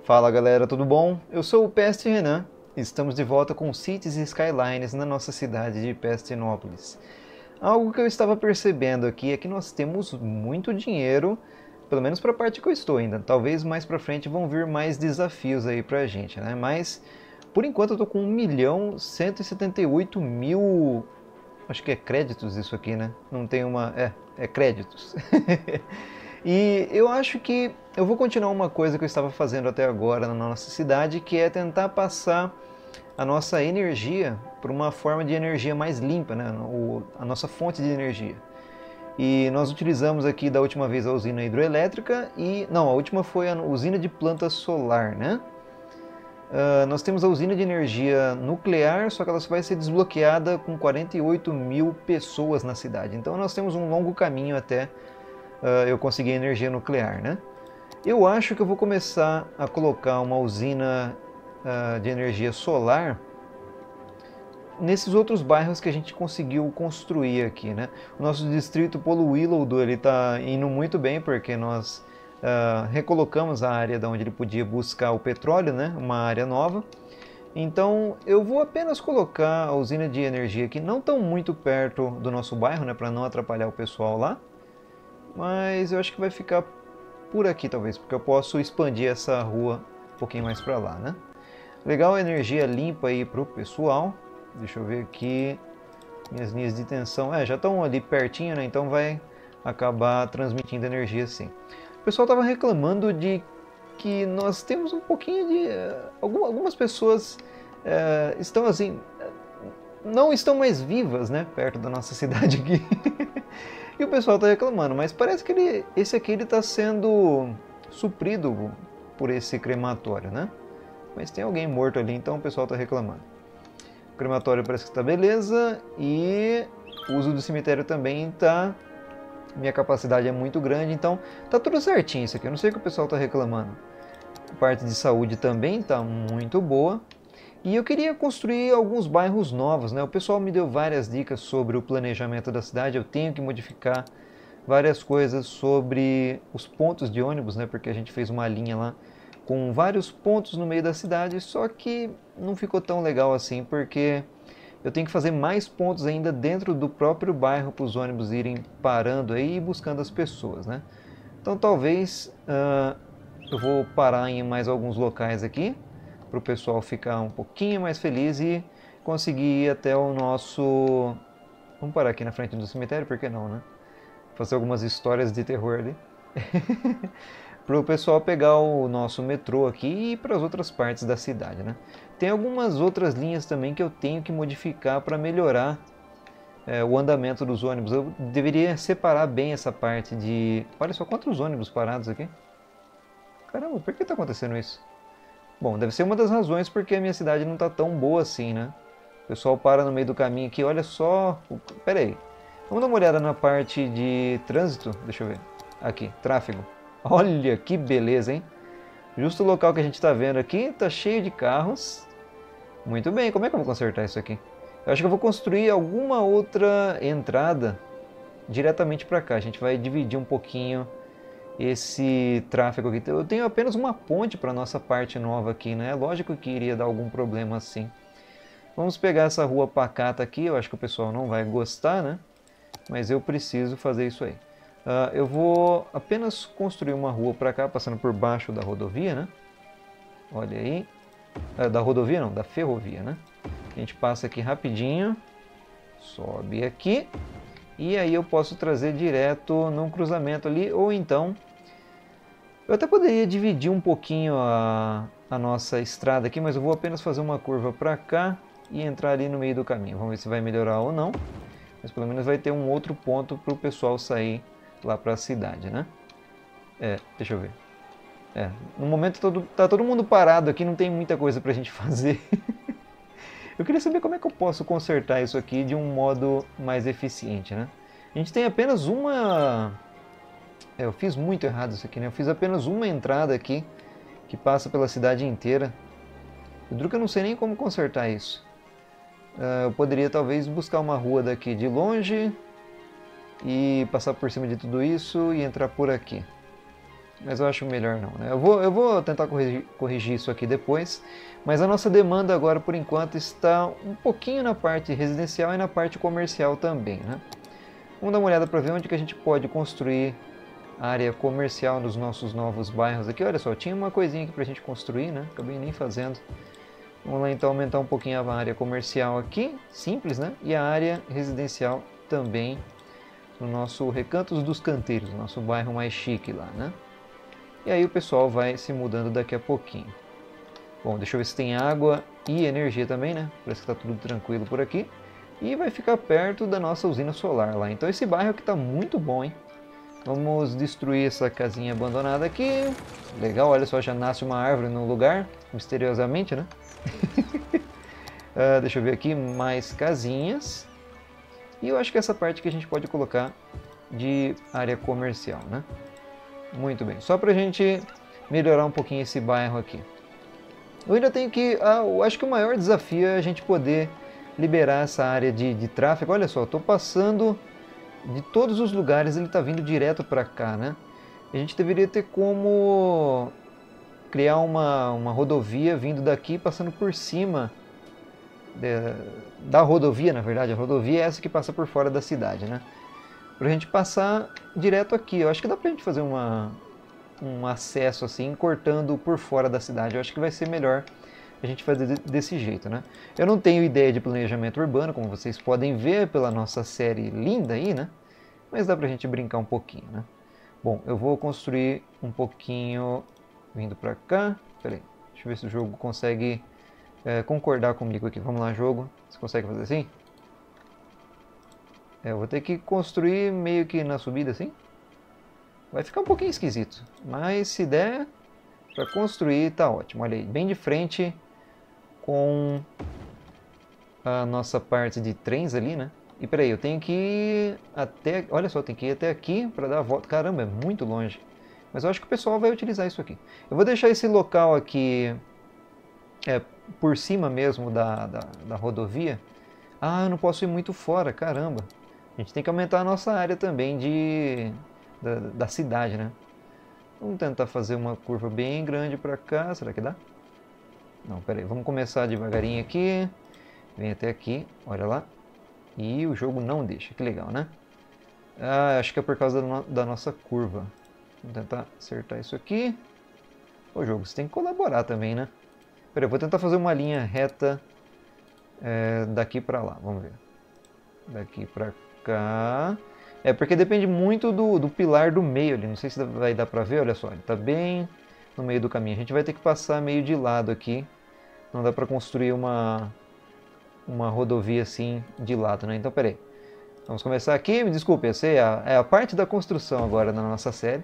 Fala galera, tudo bom? Eu sou o Peste Renan. Estamos de volta com Cities e Skylines na nossa cidade de Pestinópolis. Algo que eu estava percebendo aqui é que nós temos muito dinheiro, pelo menos para a parte que eu estou ainda. Talvez mais para frente vão vir mais desafios aí pra gente, né? Mas por enquanto eu tô com 1.178.000, acho que é créditos isso aqui, né? Não tem uma, é créditos. E eu acho que eu vou continuar uma coisa que eu estava fazendo até agora na nossa cidade, que é tentar passar a nossa energia por uma forma de energia mais limpa, né? A nossa fonte de energia. E nós utilizamos aqui da última vez a usina hidroelétrica e... Não, a última foi a usina de planta solar, né? Nós temos a usina de energia nuclear, só que ela só vai ser desbloqueada com 48.000 pessoas na cidade. Então nós temos um longo caminho até eu conseguir energia nuclear, né? Eu acho que eu vou começar a colocar uma usina de energia solar nesses outros bairros que a gente conseguiu construir aqui, né? O nosso distrito Polo Willowdo, ele está indo muito bem porque nós recolocamos a área de onde ele podia buscar o petróleo, né? Uma área nova. Então eu vou apenas colocar a usina de energia aqui, não tão muito perto do nosso bairro, né? Para não atrapalhar o pessoal lá. Mas eu acho que vai ficar por aqui talvez, porque eu posso expandir essa rua um pouquinho mais para lá, né? Legal, energia limpa aí pro pessoal. Deixa eu ver aqui minhas linhas de tensão. Já estão ali pertinho, né? Então vai acabar transmitindo energia sim. O pessoal estava reclamando de que nós temos um pouquinho de... algumas pessoas estão assim... não estão mais vivas, né? Perto da nossa cidade aqui. E o pessoal está reclamando, mas parece que esse aqui está sendo suprido por esse crematório, né? Mas tem alguém morto ali, então o pessoal está reclamando. O crematório parece que está beleza e o uso do cemitério também está... Minha capacidade é muito grande, então tá tudo certinho isso aqui. Eu não sei o que o pessoal está reclamando. A parte de saúde também está muito boa. E eu queria construir alguns bairros novos, né? O pessoal me deu várias dicas sobre o planejamento da cidade. Eu tenho que modificar várias coisas sobre os pontos de ônibus, né? Porque a gente fez uma linha lá com vários pontos no meio da cidade, só que não ficou tão legal assim, porque eu tenho que fazer mais pontos ainda dentro do próprio bairro para os ônibus irem parando aí e buscando as pessoas, né? Então talvez eu vou parar em mais alguns locais aqui, para o pessoal ficar um pouquinho mais feliz e conseguir ir até o nosso... Vamos parar aqui na frente do cemitério, por que não, né? Fazer algumas histórias de terror ali. Para o pessoal pegar o nosso metrô aqui e ir para as outras partes da cidade, né? Tem algumas outras linhas também que eu tenho que modificar para melhorar o andamento dos ônibus. Eu deveria separar bem essa parte de... Olha só quantos ônibus parados aqui. Caramba, por que está acontecendo isso? Bom, deve ser uma das razões porque a minha cidade não está tão boa assim, né? O pessoal para no meio do caminho aqui, olha só... Pera aí, vamos dar uma olhada na parte de trânsito, deixa eu ver. Aqui, tráfego. Olha que beleza, hein? Justo o local que a gente está vendo aqui, está cheio de carros. Muito bem, como é que eu vou consertar isso aqui? Eu acho que eu vou construir alguma outra entrada diretamente para cá. A gente vai dividir um pouquinho esse tráfego aqui. Eu tenho apenas uma ponte para a nossa parte nova aqui, né? Lógico que iria dar algum problema assim. Vamos pegar essa rua pacata aqui, eu acho que o pessoal não vai gostar, né? Mas eu preciso fazer isso aí. Eu vou apenas construir uma rua para cá, passando por baixo da rodovia, né? Olha aí. Da rodovia não, da ferrovia, né? A gente passa aqui rapidinho, sobe aqui. E aí eu posso trazer direto num cruzamento ali, ou então... Eu até poderia dividir um pouquinho a nossa estrada aqui, mas eu vou apenas fazer uma curva para cá e entrar ali no meio do caminho. Vamos ver se vai melhorar ou não. Mas pelo menos vai ter um outro ponto para o pessoal sair lá para a cidade, né? Deixa eu ver. No momento tá todo mundo parado aqui, não tem muita coisa para a gente fazer. Eu queria saber como é que eu posso consertar isso aqui de um modo mais eficiente, né? A gente tem apenas uma... eu fiz muito errado isso aqui, né? Eu fiz apenas uma entrada aqui, que passa pela cidade inteira. O duro que eu não sei nem como consertar isso. Eu poderia talvez buscar uma rua daqui de longe e passar por cima de tudo isso e entrar por aqui. mas eu acho melhor não, né? Eu vou tentar corrigir isso aqui depois, mas a nossa demanda agora, por enquanto, está um pouquinho na parte residencial e na parte comercial também, né? Vamos dar uma olhada para ver onde que a gente pode construir a área comercial nos nossos novos bairros aqui. Olha só, tinha uma coisinha aqui para a gente construir, né? Acabei nem fazendo. Vamos lá então aumentar um pouquinho a área comercial aqui, simples, né? E a área residencial também no nosso Recantos dos Canteiros, nosso bairro mais chique lá, né? E aí o pessoal vai se mudando daqui a pouquinho. Bom, deixa eu ver se tem água e energia também, né? Parece que está tudo tranquilo por aqui. E vai ficar perto da nossa usina solar lá. Então esse bairro aqui está muito bom, hein? Vamos destruir essa casinha abandonada aqui. Legal, olha só, já nasce uma árvore no lugar, misteriosamente, né? Deixa eu ver aqui, mais casinhas. E eu acho que essa parte que a gente pode colocar de área comercial, né? Muito bem, só pra gente melhorar um pouquinho esse bairro aqui. Eu ainda tenho que... eu acho que o maior desafio é a gente poder liberar essa área de tráfego. Olha só, eu tô passando de todos os lugares, ele está vindo direto para cá, né? A gente deveria ter como criar uma rodovia vindo daqui, passando por cima da rodovia, na verdade. A rodovia é essa que passa por fora da cidade, né? Para a gente passar direto aqui. Eu acho que dá para a gente fazer um acesso assim, cortando por fora da cidade. Eu acho que vai ser melhor a gente fazer desse jeito, né? Eu não tenho ideia de planejamento urbano, como vocês podem ver pela nossa série linda aí, né? Mas dá pra gente brincar um pouquinho, né? Bom, eu vou construir um pouquinho vindo pra cá. Pera aí, deixa eu ver se o jogo consegue concordar comigo aqui. Vamos lá, jogo. Você consegue fazer assim? Eu vou ter que construir meio que na subida assim. Vai ficar um pouquinho esquisito, mas se der pra construir, tá ótimo. Olha aí, bem de frente com a nossa parte de trens ali, né? E peraí, eu tenho que ir até... Olha só, tem que ir até aqui para dar a volta. Caramba, é muito longe. Mas eu acho que o pessoal vai utilizar isso aqui. Eu vou deixar esse local aqui por cima mesmo da rodovia. Ah, eu não posso ir muito fora, caramba. A gente tem que aumentar a nossa área também da cidade, né? Vamos tentar fazer uma curva bem grande para cá. Será que dá? Não, peraí. Vamos começar devagarinho aqui. Vem até aqui, olha lá. E o jogo não deixa, que legal, né? Acho que é por causa da nossa curva. Vamos tentar acertar isso aqui. Ô jogo, você tem que colaborar também, né? Peraí, eu vou tentar fazer uma linha reta daqui pra lá, vamos ver. Daqui pra cá. Porque depende muito do pilar do meio ali, não sei se vai dar pra ver, olha só. Ele tá bem no meio do caminho. A gente vai ter que passar meio de lado aqui. Não dá pra construir uma rodovia assim de lado, né? Então, peraí. Vamos começar aqui. Me desculpe, essa é a parte da construção agora na nossa série.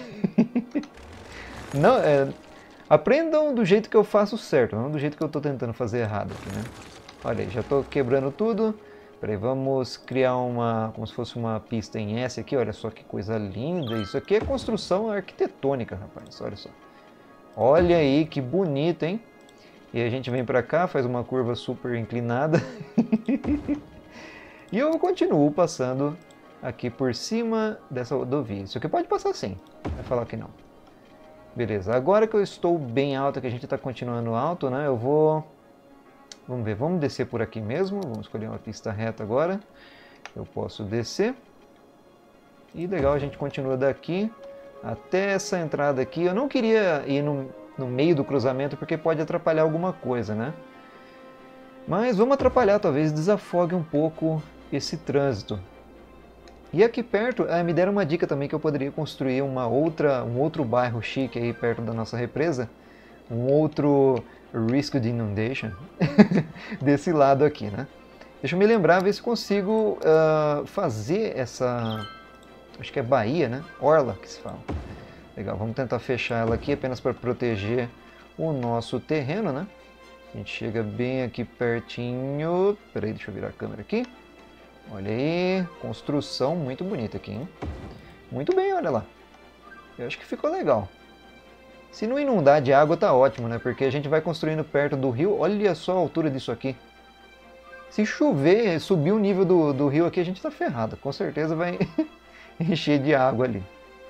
Não, aprendam do jeito que eu faço certo, não do jeito que eu estou tentando fazer errado aqui, né? Olha aí, já estou quebrando tudo. Peraí, vamos criar como se fosse uma pista em S aqui. Olha só que coisa linda. Isso aqui é construção arquitetônica, rapaz. Olha só. Olha aí, que bonito, hein? E a gente vem pra cá, faz uma curva super inclinada. E eu continuo passando aqui por cima dessa rodovia. Isso aqui pode passar sim, vai falar que não. Beleza, agora que eu estou bem alto, que a gente está continuando alto, né? Eu vou... Vamos ver, vamos descer por aqui mesmo. Vamos escolher uma pista reta agora. Eu posso descer. E legal, a gente continua daqui até essa entrada aqui. Eu não queria ir no meio do cruzamento porque pode atrapalhar alguma coisa, né? Mas vamos atrapalhar, talvez desafogue um pouco esse trânsito. E aqui perto, me deram uma dica também que eu poderia construir um outro bairro chique aí perto da nossa represa. Um outro Risk de Inundation desse lado aqui, né? Deixa eu me lembrar, ver se consigo fazer essa... Acho que é Baía, né? Orla que se fala. Legal, vamos tentar fechar ela aqui apenas para proteger o nosso terreno, né? A gente chega bem aqui pertinho. Peraí, deixa eu virar a câmera aqui. Olha aí, construção muito bonita aqui, hein? Muito bem, olha lá. Eu acho que ficou legal. Se não inundar de água tá ótimo, né? Porque a gente vai construindo perto do rio. Olha só a altura disso aqui. Se chover, subir o nível do rio aqui, a gente tá ferrado. Com certeza vai encher de água ali.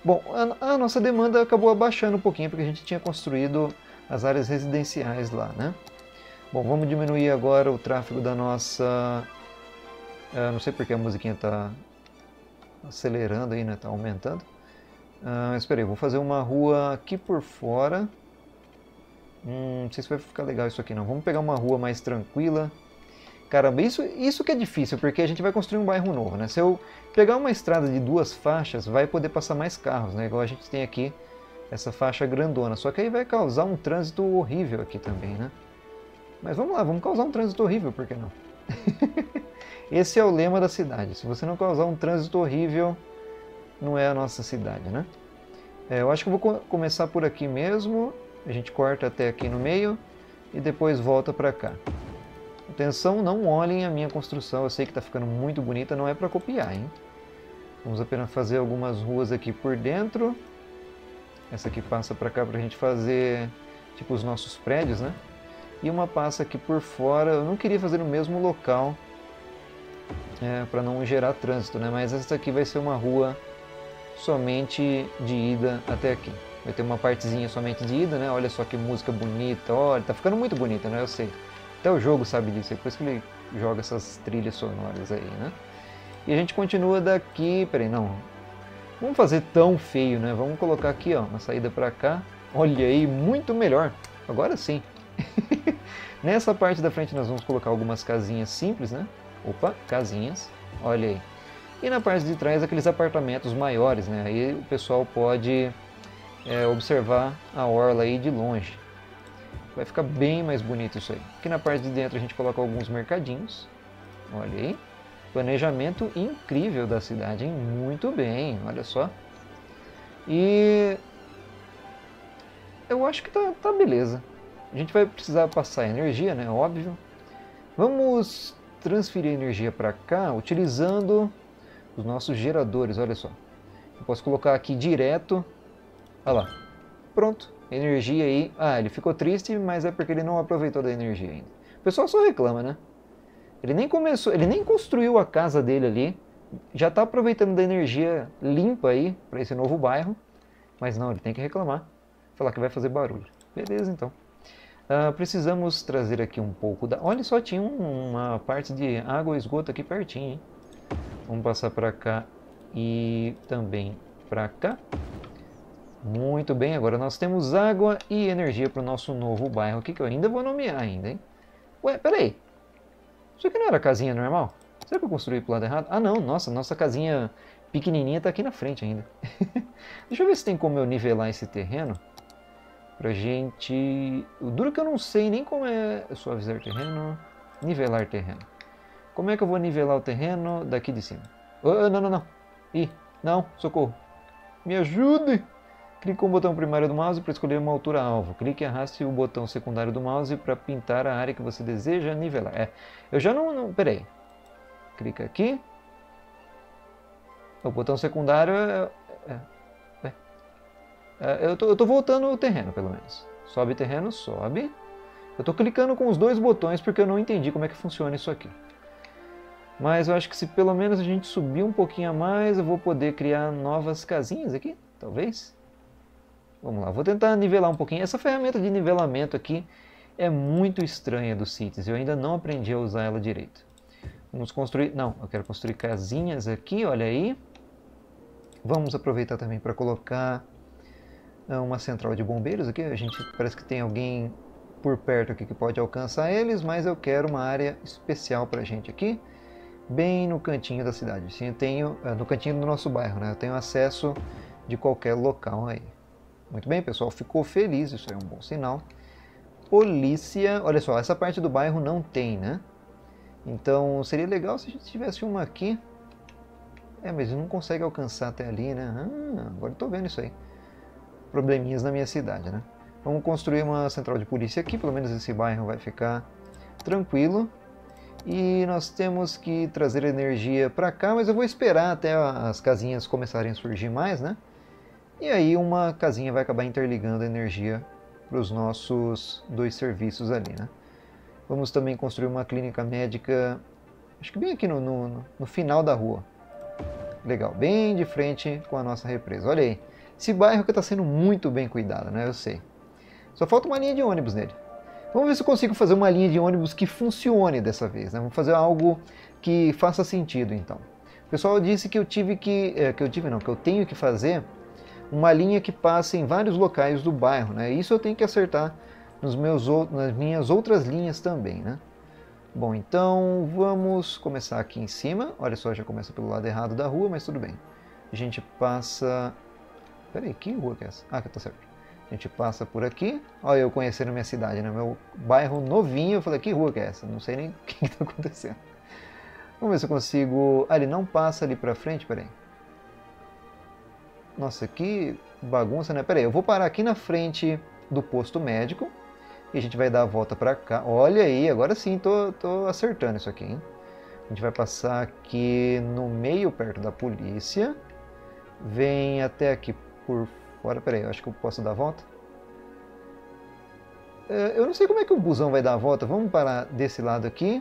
Bom, a nossa demanda acabou abaixando um pouquinho, porque a gente tinha construído as áreas residenciais lá, né? Bom, vamos diminuir agora o tráfego da nossa... não sei porque a musiquinha está acelerando aí, né? Está aumentando. Espera aí, vou fazer uma rua aqui por fora. Não sei se vai ficar legal isso aqui não. Vamos pegar uma rua mais tranquila. Caramba, isso que é difícil, porque a gente vai construir um bairro novo, né? Se eu pegar uma estrada de 2 faixas, vai poder passar mais carros, né? Igual a gente tem aqui, essa faixa grandona. Só que aí vai causar um trânsito horrível aqui também, né? Mas vamos lá, vamos causar um trânsito horrível, por que não? Esse é o lema da cidade. Se você não causar um trânsito horrível, não é a nossa cidade, né? Eu acho que eu vou começar por aqui mesmo. A gente corta até aqui no meio e depois volta para cá. Atenção, não olhem a minha construção. Eu sei que está ficando muito bonita, não é para copiar, hein? Vamos apenas fazer algumas ruas aqui por dentro. Essa aqui passa para cá para a gente fazer tipo os nossos prédios, né? E uma passa aqui por fora. Eu não queria fazer no mesmo local para não gerar trânsito, né? Mas essa aqui vai ser uma rua somente de ida até aqui. Vai ter uma partezinha somente de ida, né? Olha só que música bonita. Olha, tá ficando muito bonita, né? Eu sei. Até o jogo sabe disso, é por isso que ele joga essas trilhas sonoras aí, né? E a gente continua daqui... Peraí, não. Vamos fazer tão feio, né? Vamos colocar aqui, ó, uma saída pra cá. Olha aí, muito melhor. Agora sim. Nessa parte da frente nós vamos colocar algumas casinhas simples, né? Opa, casinhas. Olha aí. E na parte de trás aqueles apartamentos maiores, né? Aí o pessoal pode observar a orla aí de longe. Vai ficar bem mais bonito isso aí. Aqui na parte de dentro a gente coloca alguns mercadinhos. Olha aí. Planejamento incrível da cidade, hein? Muito bem, olha só. E eu acho que tá beleza. A gente vai precisar passar energia, né? Óbvio. Vamos transferir energia para cá utilizando os nossos geradores, olha só. Eu posso colocar aqui direto. Olha lá. Pronto. Energia aí. Ah, ele ficou triste, mas é porque ele não aproveitou da energia ainda. O pessoal só reclama, né? Ele nem começou, ele nem construiu a casa dele ali. Já está aproveitando da energia limpa aí para esse novo bairro. Mas não, ele tem que reclamar. Falar que vai fazer barulho. Beleza, então. Precisamos trazer aqui um pouco da... Olha só, tinha uma parte de água e esgoto aqui pertinho, hein? Vamos passar para cá e também para cá. Muito bem, agora nós temos água e energia para o nosso novo bairro aqui, que eu ainda vou nomear ainda, hein? Ué, peraí. Isso aqui não era casinha normal? Será que eu construí pro lado errado? Ah não, nossa casinha pequenininha está aqui na frente ainda. Deixa eu ver se tem como eu nivelar esse terreno. Pra gente... O duro que eu não sei nem como é suavizar terreno, nivelar terreno. Como é que eu vou nivelar o terreno daqui de cima? Oh, não. Ih, não, socorro. Me ajude! Clique com o botão primário do mouse para escolher uma altura alvo. Clique e arraste o botão secundário do mouse para pintar a área que você deseja nivelar. Eu já não... Peraí. Clica aqui. O botão secundário eu tô voltando o terreno, pelo menos. Sobe terreno, sobe. Eu tô clicando com os 2 botões porque eu não entendi como é que funciona isso aqui. Mas eu acho que se pelo menos a gente subir um pouquinho a mais, eu vou poder criar novas casinhas aqui, talvez. Vamos lá, vou tentar nivelar um pouquinho. Essa ferramenta de nivelamento aqui é muito estranha dos Cities. Eu ainda não aprendi a usar ela direito. Vamos construir... Não, eu quero construir casinhas aqui, olha aí. Vamos aproveitar também para colocar uma central de bombeiros aqui. A gente parece que tem alguém por perto aqui que pode alcançar eles, mas eu quero uma área especial para a gente aqui, bem no cantinho da cidade. Assim, eu tenho, no cantinho do nosso bairro, né? Eu tenho acesso de qualquer local aí. Muito bem, pessoal, ficou feliz, isso é um bom sinal. Polícia, olha só, essa parte do bairro não tem, né? Então seria legal se a gente tivesse uma aqui. Mas não consegue alcançar até ali, né? Agora eu tô vendo isso aí. Probleminhas na minha cidade, né? Vamos construir uma central de polícia aqui, pelo menos esse bairro vai ficar tranquilo. E nós temos que trazer energia para cá, mas eu vou esperar até as casinhas começarem a surgir mais, né? E aí uma casinha vai acabar interligando a energia para os nossos 2 serviços ali, né? Vamos também construir uma clínica médica, acho que bem aqui no final da rua. Legal, bem de frente com a nossa represa. Olha aí, esse bairro que está sendo muito bem cuidado, né? Eu sei. Só falta uma linha de ônibus nele. Vamos ver se eu consigo fazer uma linha de ônibus que funcione dessa vez, né? Vamos fazer algo que faça sentido, então. O pessoal disse que eu tenho que fazer uma linha que passe em vários locais do bairro, né? Isso eu tenho que acertar nas minhas outras linhas também, né? Bom, então vamos começar aqui em cima. Olha só, já começa pelo lado errado da rua, mas tudo bem. A gente passa... Peraí, que rua que é essa? Ah, que tá certo. A gente passa por aqui. Olha, eu conhecendo a minha cidade, né? Meu bairro novinho. Eu falei, que rua que é essa? Não sei nem o que está acontecendo. Vamos ver se eu consigo... Ah, ele não passa ali pra frente, peraí. Nossa, que bagunça, né? Peraí, eu vou parar aqui na frente do posto médico. E a gente vai dar a volta pra cá. Olha aí, agora sim, tô acertando isso aqui, hein? A gente vai passar aqui no meio, perto da polícia. Vem até aqui por fora. Peraí, eu acho que eu posso dar a volta. Eu não sei como é que o busão vai dar a volta. Vamos parar desse lado aqui.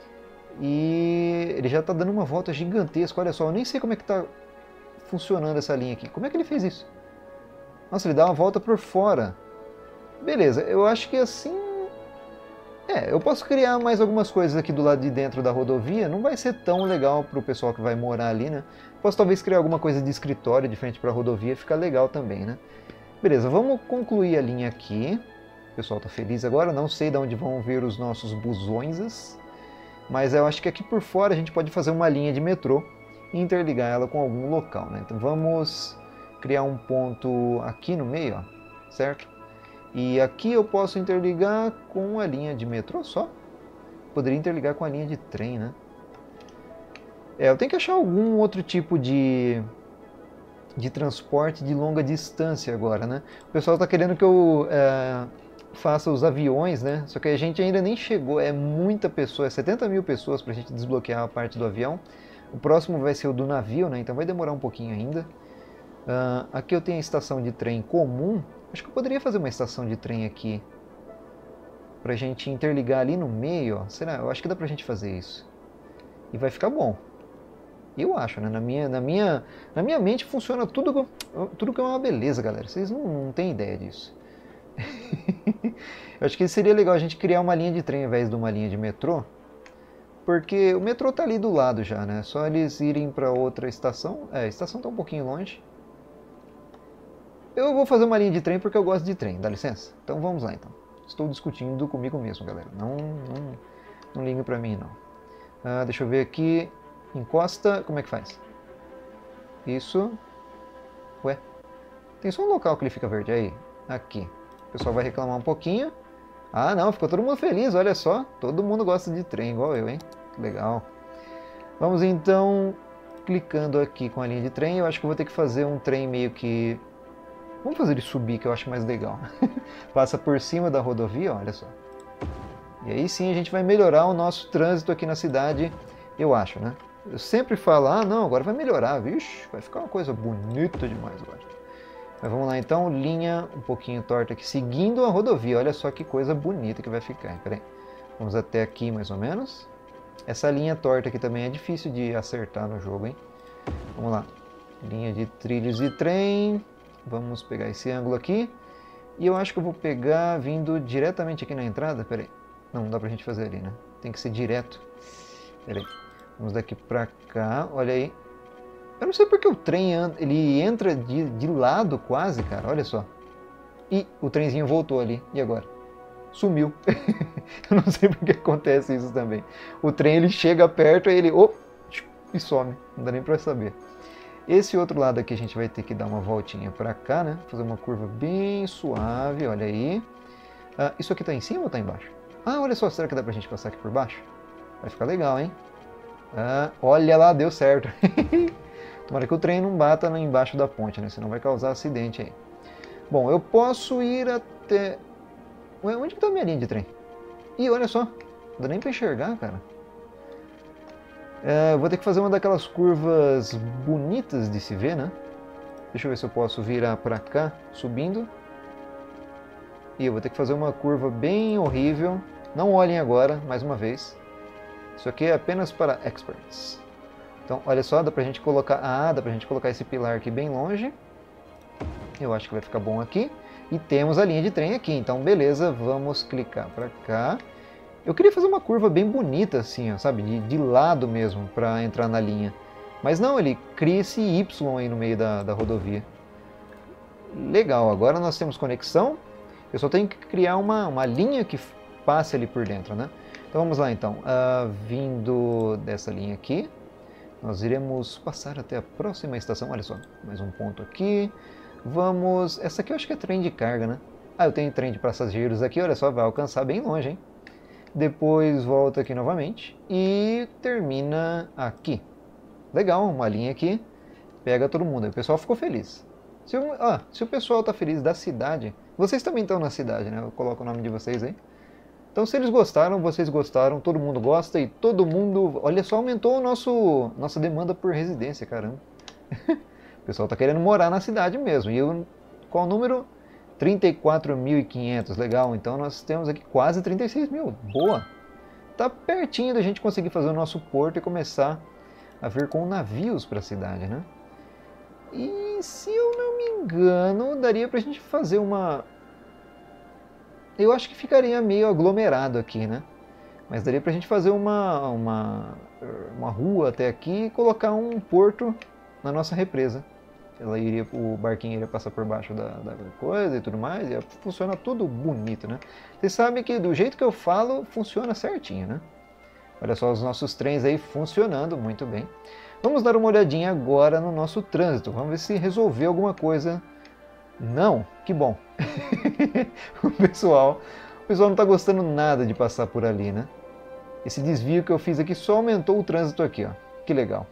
E ele já está dando uma volta gigantesca. Olha só, eu nem sei como é que está funcionando essa linha aqui. Como é que ele fez isso? Nossa, ele dá uma volta por fora. Beleza, eu acho que assim... eu posso criar mais algumas coisas aqui do lado de dentro da rodovia. Não vai ser tão legal para o pessoal que vai morar ali, né? Posso talvez criar alguma coisa de escritório de frente para a rodovia. Fica legal também, né? Beleza, vamos concluir a linha aqui. O pessoal está feliz agora. Não sei de onde vão vir os nossos busões. Mas eu acho que aqui por fora a gente pode fazer uma linha de metrô e interligar ela com algum local, né? Então vamos criar um ponto aqui no meio, ó, certo? E aqui eu posso interligar com a linha de metrô só. Poderia interligar com a linha de trem, né? Eu tenho que achar algum outro tipo de transporte de longa distância agora, né? O pessoal está querendo que eu faça os aviões, né? Só que a gente ainda nem chegou, é muita pessoa, é 70 mil pessoas para a gente desbloquear a parte do avião. O próximo vai ser o do navio, né? Então vai demorar um pouquinho ainda. Aqui eu tenho a estação de trem comum. Acho que eu poderia fazer uma estação de trem aqui pra gente interligar ali no meio, ó. Será? Eu acho que dá pra gente fazer isso. E vai ficar bom. Eu acho, né? Na minha mente funciona tudo que é uma beleza, galera. Vocês não têm ideia disso. Eu acho que seria legal a gente criar uma linha de trem ao invés de uma linha de metrô. Porque o metrô tá ali do lado já, né? Só eles irem pra outra estação. A estação tá um pouquinho longe. Eu vou fazer uma linha de trem porque eu gosto de trem, dá licença? Então vamos lá então. Estou discutindo comigo mesmo, galera. Não liga pra mim, não. Deixa eu ver aqui. Encosta, como é que faz? Isso. Ué? Tem só um local que ele fica verde. Aí, aqui. O pessoal vai reclamar um pouquinho. Ah, não, ficou todo mundo feliz, olha só. Todo mundo gosta de trem, igual eu, hein? Legal. Vamos então, clicando aqui com a linha de trem. Eu acho que eu vou ter que fazer um trem meio que... Vamos fazer ele subir, que eu acho mais legal. Passa por cima da rodovia, olha só. E aí sim a gente vai melhorar o nosso trânsito aqui na cidade, eu acho, né? Eu sempre falo, ah, não, agora vai melhorar, vixe, vai ficar uma coisa bonita demais agora. Mas vamos lá então, linha um pouquinho torta aqui, seguindo a rodovia. Olha só que coisa bonita que vai ficar. Peraí. Vamos até aqui mais ou menos. Essa linha torta aqui também é difícil de acertar no jogo, hein? Vamos lá. Linha de trilhos de trem. Vamos pegar esse ângulo aqui. E eu acho que eu vou pegar vindo diretamente aqui na entrada. Peraí. Não dá pra gente fazer ali, né? Tem que ser direto. Peraí. Vamos daqui pra cá. Olha aí. Eu não sei porque o trem ele entra de lado quase, cara. Olha só. E o trenzinho voltou ali. E agora? Sumiu. Eu não sei porque acontece isso também. O trem ele chega perto e ele... e some. Não dá nem pra saber. Esse outro lado aqui a gente vai ter que dar uma voltinha pra cá, né? Fazer uma curva bem suave. Olha aí. Isso aqui tá em cima ou tá embaixo? Olha só. Será que dá pra gente passar aqui por baixo? Vai ficar legal, hein? Olha lá, deu certo. Tomara que o trem não bata embaixo da ponte, né? Senão vai causar acidente aí. Bom, eu posso ir até... Ué, onde que tá a minha linha de trem? Ih, olha só. Não dá nem pra enxergar, cara. Eu vou ter que fazer uma daquelas curvas bonitas de se ver, né? Deixa eu ver se eu posso virar pra cá, subindo. E eu vou ter que fazer uma curva bem horrível. Não olhem agora, mais uma vez. Isso aqui é apenas para experts. Então, olha só, dá pra gente colocar... dá pra gente colocar esse pilar aqui bem longe. Eu acho que vai ficar bom aqui. E temos a linha de trem aqui, então beleza, vamos clicar pra cá. Eu queria fazer uma curva bem bonita assim, ó, sabe, de lado mesmo, pra entrar na linha. Mas não, ele cria esse Y aí no meio da rodovia. Legal, agora nós temos conexão. Eu só tenho que criar uma linha que passe ali por dentro, né? Então vamos lá então, vindo dessa linha aqui, nós iremos passar até a próxima estação. Olha só, mais um ponto aqui. Vamos... Essa aqui eu acho que é trem de carga, né? Eu tenho trem de passageiros aqui, olha só, vai alcançar bem longe, hein? Depois volta aqui novamente e termina aqui. Legal, uma linha aqui, pega todo mundo. Aí o pessoal ficou feliz. Se o pessoal está feliz da cidade, vocês também estão na cidade, né? Eu coloco o nome de vocês aí. Então se eles gostaram, vocês gostaram, todo mundo gosta e todo mundo... Olha só, aumentou nossa demanda por residência, caramba. O pessoal está querendo morar na cidade mesmo. E qual o número? 34.500, legal. Então nós temos aqui quase 36 mil, boa. Tá pertinho da gente conseguir fazer o nosso porto e começar a vir com navios para a cidade, né? E se eu não me engano, daria pra gente fazer uma... Eu acho que ficaria meio aglomerado aqui, né? Mas daria pra gente fazer uma rua até aqui e colocar um porto na nossa represa. O barquinho iria passar por baixo da coisa e tudo mais, e funciona tudo bonito, né? Vocês sabem que do jeito que eu falo, funciona certinho, né? Olha só os nossos trens aí funcionando muito bem. Vamos dar uma olhadinha agora no nosso trânsito. Vamos ver se resolveu alguma coisa. Não? Que bom. O pessoal não está gostando nada de passar por ali, né? Esse desvio que eu fiz aqui só aumentou o trânsito aqui, ó. Que legal.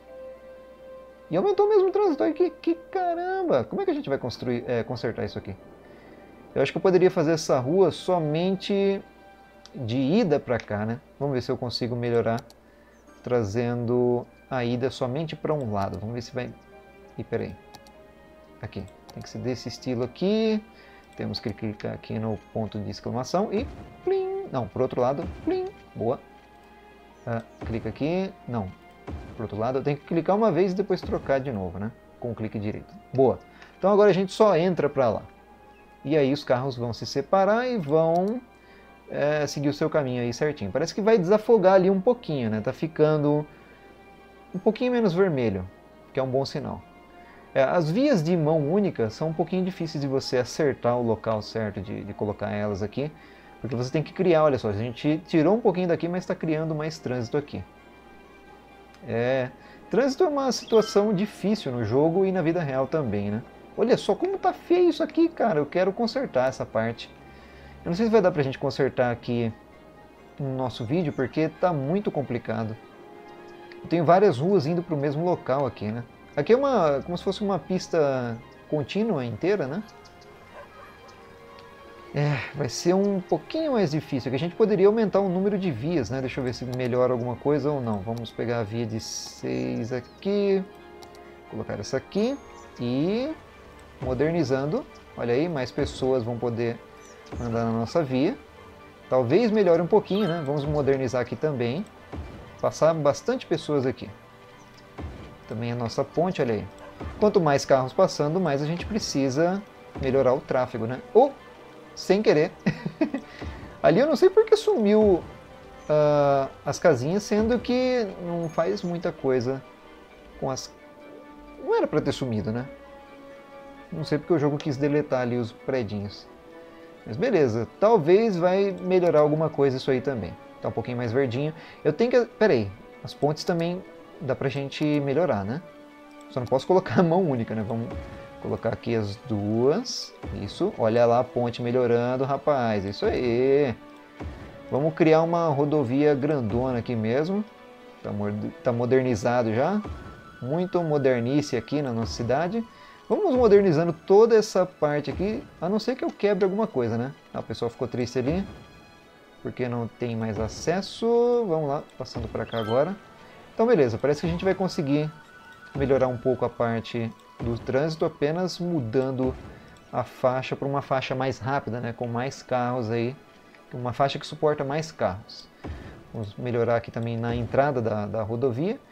E aumentou mesmo o trânsito aqui. Que caramba! Como é que a gente vai consertar isso aqui? Eu acho que eu poderia fazer essa rua somente de ida para cá, né? Vamos ver se eu consigo melhorar trazendo a ida somente para um lado. Vamos ver se vai... Ih, peraí. Aqui. Tem que ser desse estilo aqui. Temos que clicar aqui no ponto de exclamação e... Plim! Não, pro outro lado. Plim! Boa. Clica aqui. Não. Pro outro lado. Eu tenho que clicar uma vez e depois trocar de novo, né? Com o clique direito. Boa. Então agora a gente só entra para lá. E aí os carros vão se separar e vão seguir o seu caminho aí certinho. Parece que vai desafogar ali um pouquinho, né? Tá ficando um pouquinho menos vermelho, que é um bom sinal. As vias de mão única são um pouquinho difíceis de você acertar o local certo de colocar elas aqui, porque você tem que criar, olha só, a gente tirou um pouquinho daqui, mas está criando mais trânsito aqui. Trânsito é uma situação difícil no jogo e na vida real também, né? Olha só como tá feio isso aqui, cara, eu quero consertar essa parte. Eu não sei se vai dar pra gente consertar aqui no nosso vídeo, porque tá muito complicado. Eu tenho várias ruas indo para o mesmo local aqui, né? Aqui é como se fosse uma pista contínua inteira, né? Vai ser um pouquinho mais difícil, que a gente poderia aumentar o número de vias, né? Deixa eu ver se melhora alguma coisa ou não. Vamos pegar a via de 6 aqui, colocar essa aqui e modernizando. Olha aí, mais pessoas vão poder andar na nossa via. Talvez melhore um pouquinho, né? Vamos modernizar aqui também. Passar bastante pessoas aqui. Também a nossa ponte, olha aí. Quanto mais carros passando, mais a gente precisa melhorar o tráfego, né? Sem querer. Ali eu não sei porque sumiu as casinhas, sendo que não faz muita coisa com as... Não era pra ter sumido, né? Não sei porque o jogo quis deletar ali os predinhos. Mas beleza, talvez vai melhorar alguma coisa isso aí também. Tá um pouquinho mais verdinho. Eu tenho que... Peraí, as pontes também dá pra gente melhorar, né? Só não posso colocar a mão única, né? Vamos colocar aqui as duas. Isso, olha lá a ponte melhorando, rapaz. Isso aí. Vamos criar uma rodovia grandona aqui mesmo. Tá modernizado já. Muito modernice aqui na nossa cidade. Vamos modernizando toda essa parte aqui, a não ser que eu quebre alguma coisa, né? O pessoal ficou triste ali, porque não tem mais acesso. Vamos lá, passando para cá agora. Então beleza, parece que a gente vai conseguir melhorar um pouco a parte do trânsito, apenas mudando a faixa para uma faixa mais rápida, né? Com mais carros aí, uma faixa que suporta mais carros. Vamos melhorar aqui também na entrada da rodovia.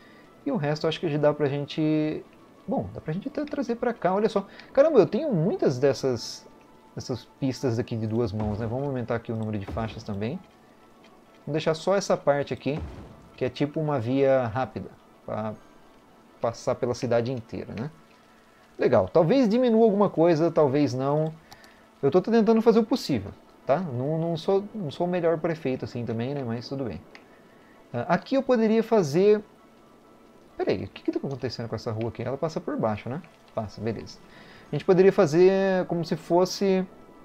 E o resto acho que já dá pra gente... Bom, dá pra gente até trazer pra cá, olha só. Caramba, eu tenho muitas dessas pistas aqui de 2 mãos, né? Vamos aumentar aqui o número de faixas também. Vamos deixar só essa parte aqui, que é tipo uma via rápida, para passar pela cidade inteira, né? Legal, talvez diminua alguma coisa, talvez não. Eu estou tentando fazer o possível, tá? Não sou o melhor prefeito assim também, né? Mas tudo bem. Aqui eu poderia fazer... Peraí, o que está acontecendo com essa rua aqui? Ela passa por baixo, né? Passa, beleza. A gente poderia fazer como se fosse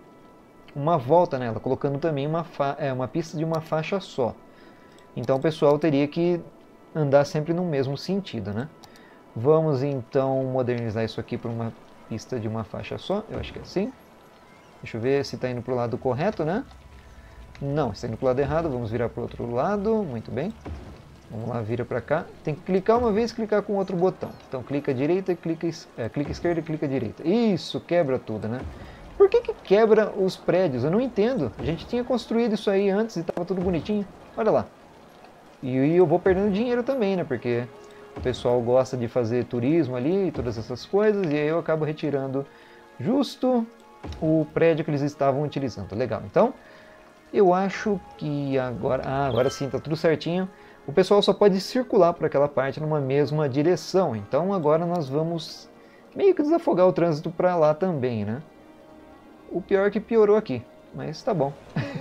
uma volta nela, colocando também uma pista de uma faixa só. Então o pessoal teria que andar sempre no mesmo sentido, né? Vamos então modernizar isso aqui para uma pista de uma faixa só, eu acho que é assim. Deixa eu ver se está indo para o lado correto, né? Não, está indo para o lado errado, vamos virar para o outro lado, muito bem. Vamos lá, vira para cá. Tem que clicar uma vez e clicar com outro botão. Então clica direita, clica esquerda e clica direita. Isso, quebra tudo, né? Por que quebra os prédios? Eu não entendo. A gente tinha construído isso aí antes e estava tudo bonitinho. Olha lá. E eu vou perdendo dinheiro também, né? Porque o pessoal gosta de fazer turismo ali e todas essas coisas. E aí eu acabo retirando justo o prédio que eles estavam utilizando. Legal. Então, eu acho que agora... agora sim, tá tudo certinho. O pessoal só pode circular por aquela parte numa mesma direção. Então agora nós vamos meio que desafogar o trânsito para lá também, né? O pior é que piorou aqui, mas tá bom.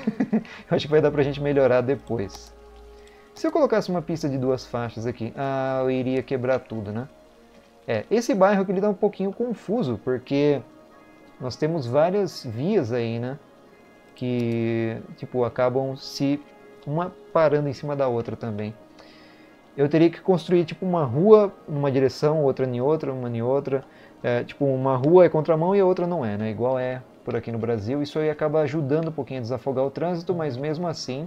Eu acho que vai dar pra gente melhorar depois. Se eu colocasse uma pista de 2 faixas aqui, eu iria quebrar tudo, né? Esse bairro aqui ele tá um pouquinho confuso, porque nós temos várias vias aí, né? Que, tipo, acabam uma parando em cima da outra também. Eu teria que construir tipo uma rua numa direção, outra em outra, uma em outra. Tipo, uma rua é contramão e a outra não é, né? Igual é por aqui no Brasil. Isso aí acaba ajudando um pouquinho a desafogar o trânsito, mas mesmo assim...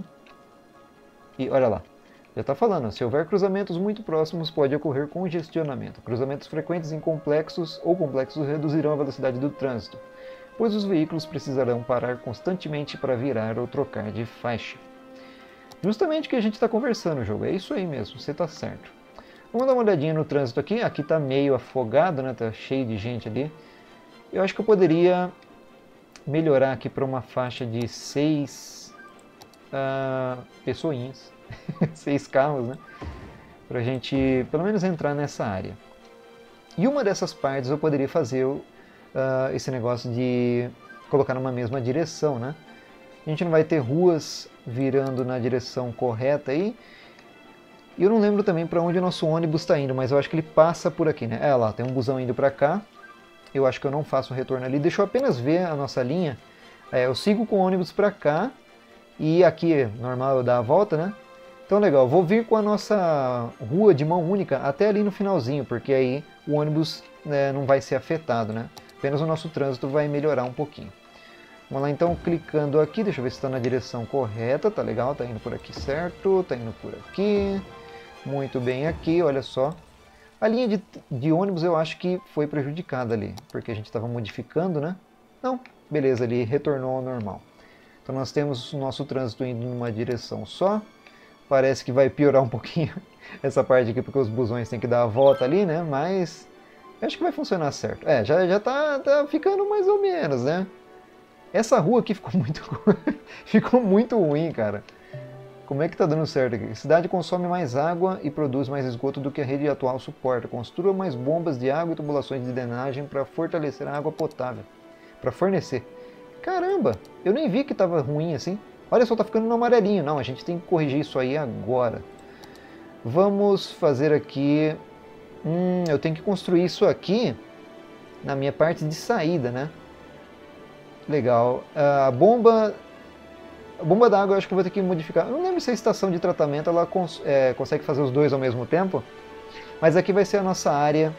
E olha lá, já está falando, se houver cruzamentos muito próximos, pode ocorrer congestionamento. Cruzamentos frequentes em complexos ou complexos reduzirão a velocidade do trânsito, pois os veículos precisarão parar constantemente para virar ou trocar de faixa. Justamente o que a gente está conversando, jogo. É isso aí mesmo, você está certo. Vamos dar uma olhadinha no trânsito aqui. Aqui está meio afogado, né? Tá cheio de gente ali. Eu acho que eu poderia melhorar aqui para uma faixa de 6 pessoinhas. 6 carros, né? Para a gente, pelo menos, entrar nessa área. E uma dessas partes eu poderia fazer esse negócio de colocar numa mesma direção, né? A gente não vai ter ruas virando na direção correta aí. E eu não lembro também para onde o nosso ônibus está indo, mas eu acho que ele passa por aqui, né? Lá, tem um busão indo para cá. Eu acho que eu não faço o retorno ali. Deixa eu apenas ver a nossa linha. Eu sigo com o ônibus para cá. E aqui, normal, eu dar a volta, né? Então, legal. Vou vir com a nossa rua de mão única até ali no finalzinho, porque aí o ônibus não vai ser afetado, né? Apenas o nosso trânsito vai melhorar um pouquinho. Vamos lá então, clicando aqui, deixa eu ver se está na direção correta, tá legal, tá indo por aqui certo, tá indo por aqui, muito bem aqui, olha só. A linha de ônibus eu acho que foi prejudicada ali, porque a gente estava modificando, né? Não, beleza, ele retornou ao normal. Então nós temos o nosso trânsito indo numa direção só, parece que vai piorar um pouquinho essa parte aqui, porque os busões têm que dar a volta ali, né? Mas eu acho que vai funcionar certo. Já tá ficando mais ou menos, né? Essa rua aqui ficou muito ruim, cara. Como é que tá dando certo aqui? A cidade consome mais água e produz mais esgoto do que a rede atual suporta. Construa mais bombas de água e tubulações de drenagem para fortalecer a água potável. Para fornecer. Caramba, eu nem vi que tava ruim assim. Olha só, tá ficando no amarelinho. Não, a gente tem que corrigir isso aí agora. Vamos fazer aqui... eu tenho que construir isso aqui na minha parte de saída, né? Legal. A bomba d'água eu acho que eu vou ter que modificar. Eu não lembro se a estação de tratamento ela consegue fazer os dois ao mesmo tempo. Mas aqui vai ser a nossa área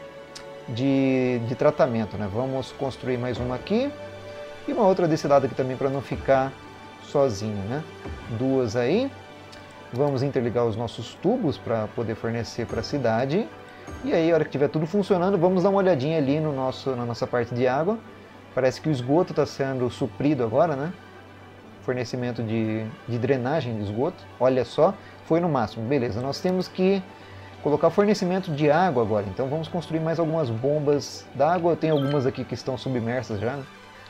de tratamento, né? Vamos construir mais uma aqui. E uma outra desse lado aqui também para não ficar sozinho, né? 2 aí. Vamos interligar os nossos tubos para poder fornecer para a cidade. E aí, a hora que tiver tudo funcionando, vamos dar uma olhadinha ali na nossa parte de água. Parece que o esgoto está sendo suprido agora, né? Fornecimento de drenagem de esgoto. Olha só, foi no máximo. Beleza, nós temos que colocar fornecimento de água agora. Então vamos construir mais algumas bombas d'água. Tem algumas aqui que estão submersas já, né?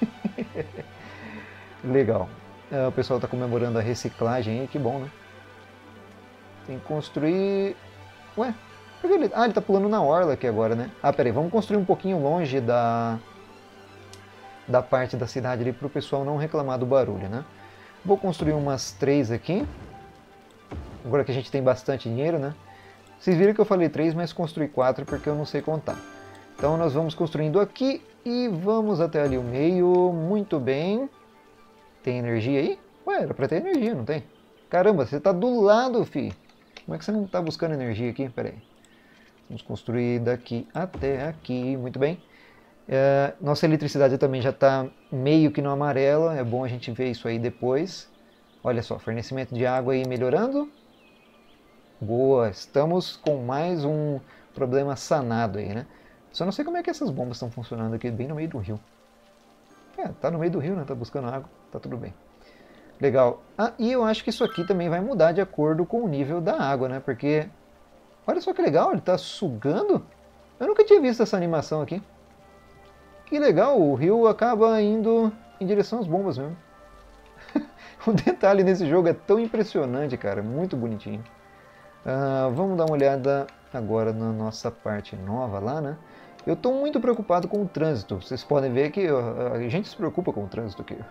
Legal. O pessoal está comemorando a reciclagem aí, que bom, né? Tem que construir... Ué, por que ele... Ah, ele tá pulando na orla aqui agora, né? Ah, peraí, vamos construir um pouquinho longe da parte da cidade ali para o pessoal não reclamar do barulho, né? Vou construir umas 3 aqui. Agora que a gente tem bastante dinheiro, né? Vocês viram que eu falei 3, mas construí 4 porque eu não sei contar. Então nós vamos construindo aqui e vamos até ali o meio. Muito bem. Tem energia aí? Ué, era pra ter energia, não tem? Caramba, você tá do lado, fi. Como é que você não tá buscando energia aqui? Pera aí. Vamos construir daqui até aqui. Muito bem. Nossa eletricidade também já está meio que no amarelo. É bom a gente ver isso aí depois. Olha só, fornecimento de água aí melhorando. Boa, estamos com mais um problema sanado aí, né? Só não sei como é que essas bombas estão funcionando aqui bem no meio do rio. Tá no meio do rio, né? Tá buscando água, tá tudo bem. Legal. Ah, e eu acho que isso aqui também vai mudar de acordo com o nível da água, né? Porque, olha só que legal, ele tá sugando. Eu nunca tinha visto essa animação aqui. Que legal, o rio acaba indo em direção às bombas mesmo. O detalhe nesse jogo é tão impressionante, cara, muito bonitinho. Vamos dar uma olhada agora na nossa parte nova lá, né? Eu estou muito preocupado com o trânsito. Vocês podem ver que a gente se preocupa com o trânsito aqui.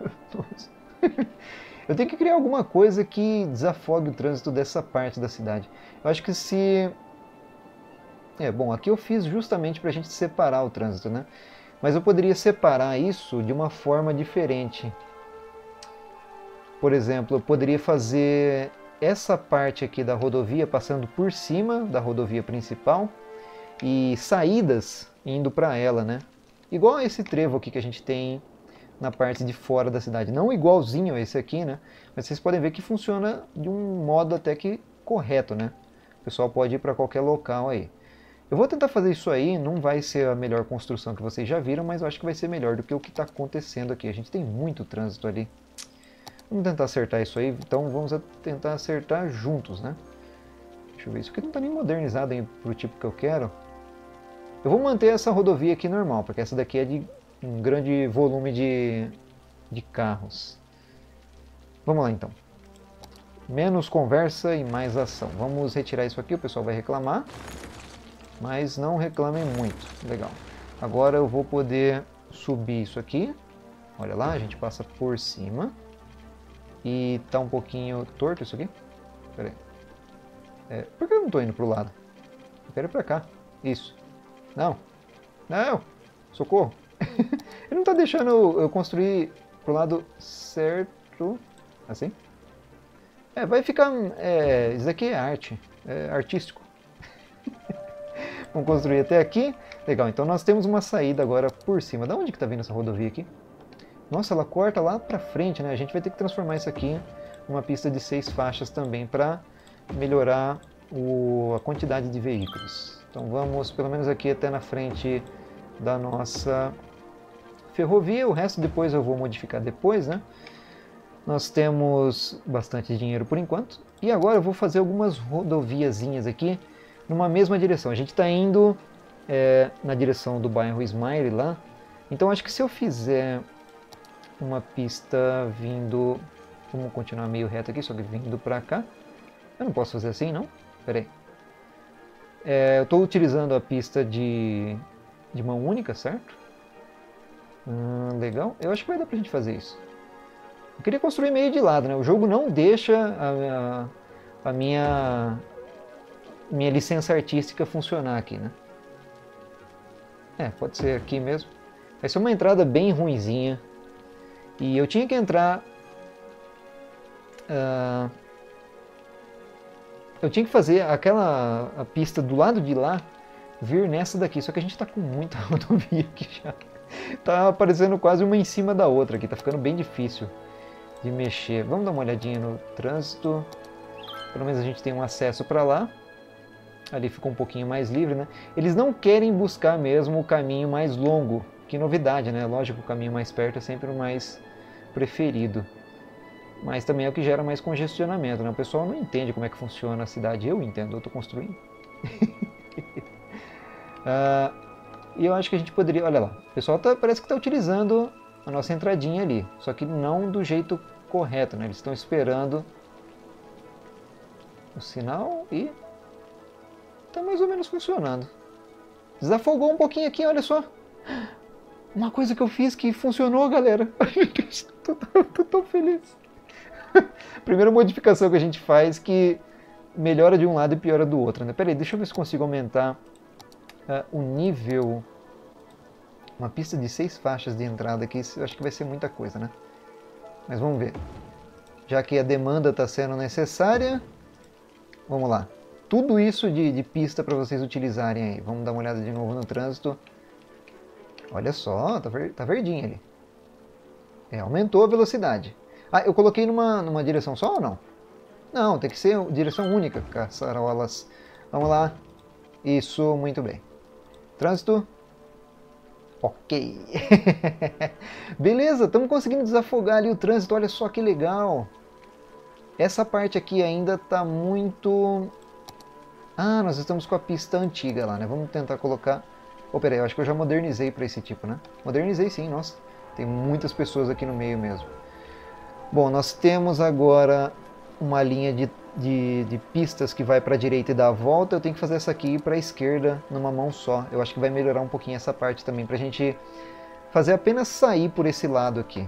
Eu tenho que criar alguma coisa que desafogue o trânsito dessa parte da cidade. Eu acho que se... bom, aqui eu fiz justamente para a gente separar o trânsito, né? Mas eu poderia separar isso de uma forma diferente. Por exemplo, eu poderia fazer essa parte aqui da rodovia passando por cima da rodovia principal e saídas indo para ela, né? Igual esse trevo aqui que a gente tem na parte de fora da cidade. Não igualzinho a esse aqui, né? Mas vocês podem ver que funciona de um modo até que correto, né? O pessoal pode ir para qualquer local aí. Eu vou tentar fazer isso aí, não vai ser a melhor construção que vocês já viram, mas eu acho que vai ser melhor do que o que está acontecendo aqui. A gente tem muito trânsito ali. Vamos tentar acertar isso aí, então vamos tentar acertar juntos, né? Deixa eu ver, isso aqui não está nem modernizado para o tipo que eu quero. Eu vou manter essa rodovia aqui normal, porque essa daqui é de um grande volume de carros. Vamos lá então. Menos conversa e mais ação. Vamos retirar isso aqui, o pessoal vai reclamar. Mas não reclamem muito. Legal. Agora eu vou poder subir isso aqui. Olha lá, a gente passa por cima. E tá um pouquinho torto isso aqui. Pera aí. Por que eu não tô indo pro lado? Eu quero ir pra cá. Isso. Não. Não. Socorro. Ele não tá deixando eu construir pro lado certo. Assim. Vai ficar... isso aqui é arte. É artístico. Vamos construir até aqui. Legal, então nós temos uma saída agora por cima. Da onde que tá vindo essa rodovia aqui? Nossa, ela corta lá pra frente, né? A gente vai ter que transformar isso aqui numa pista de 6 faixas também para melhorar a quantidade de veículos. Então vamos pelo menos aqui até na frente da nossa ferrovia. O resto depois eu vou modificar depois, né? Nós temos bastante dinheiro por enquanto. E agora eu vou fazer algumas rodoviazinhas aqui numa mesma direção. A gente está indo na direção do bairro Smile lá. Então acho que se eu fizer uma pista vindo... Vamos continuar meio reto aqui, só que vindo para cá. Eu não posso fazer assim, não? Pera aí. Eu estou utilizando a pista de mão única, certo? Legal. Eu acho que vai dar pra gente fazer isso. Eu queria construir meio de lado, né? O jogo não deixa a minha licença artística funcionar aqui, né? Pode ser aqui mesmo. Vai ser uma entrada bem ruinzinha. E eu tinha que entrar... eu tinha que fazer a pista do lado de lá vir nessa daqui. Só que a gente tá com muita rodovia aqui já. Tá aparecendo quase uma em cima da outra aqui. Tá ficando bem difícil de mexer. Vamos dar uma olhadinha no trânsito. Pelo menos a gente tem um acesso para lá. Ali ficou um pouquinho mais livre, né? Eles não querem buscar mesmo o caminho mais longo. Que novidade, né? Lógico, o caminho mais perto é sempre o mais preferido. Mas também é o que gera mais congestionamento, né? O pessoal não entende como é que funciona a cidade. Eu entendo, eu estou construindo. E eu acho que a gente poderia... Olha lá, o pessoal parece que está utilizando a nossa entradinha ali, só que não do jeito correto, né? Eles estão esperando o sinal e está mais ou menos funcionando. Desafogou um pouquinho aqui, olha só. Uma coisa que eu fiz que funcionou, galera. Ai, meu Deus, tô tão feliz. Primeira modificação que a gente faz que melhora de um lado e piora do outro, né? Pera aí, deixa eu ver se consigo aumentar o nível. Uma pista de 6 faixas de entrada aqui, eu acho que vai ser muita coisa, né? Mas vamos ver. Já que a demanda está sendo necessária, vamos lá. Tudo isso de pista para vocês utilizarem aí. Vamos dar uma olhada de novo no trânsito. Olha só, tá verdinho ali. Aumentou a velocidade. Ah, eu coloquei numa direção só ou não? Não, tem que ser direção única, caçarolas. Vamos lá. Isso, muito bem. Trânsito. Ok. Beleza, estamos conseguindo desafogar ali o trânsito. Olha só que legal. Essa parte aqui ainda está muito... Ah, nós estamos com a pista antiga lá, né? Vamos tentar colocar... Oh, peraí, eu acho que eu já modernizei para esse tipo, né? Modernizei sim, nossa. Tem muitas pessoas aqui no meio mesmo. Bom, nós temos agora uma linha de pistas que vai para a direita e dá a volta. Eu tenho que fazer essa aqui para a esquerda numa mão só. Eu acho que vai melhorar um pouquinho essa parte também, para a gente fazer apenas sair por esse lado aqui.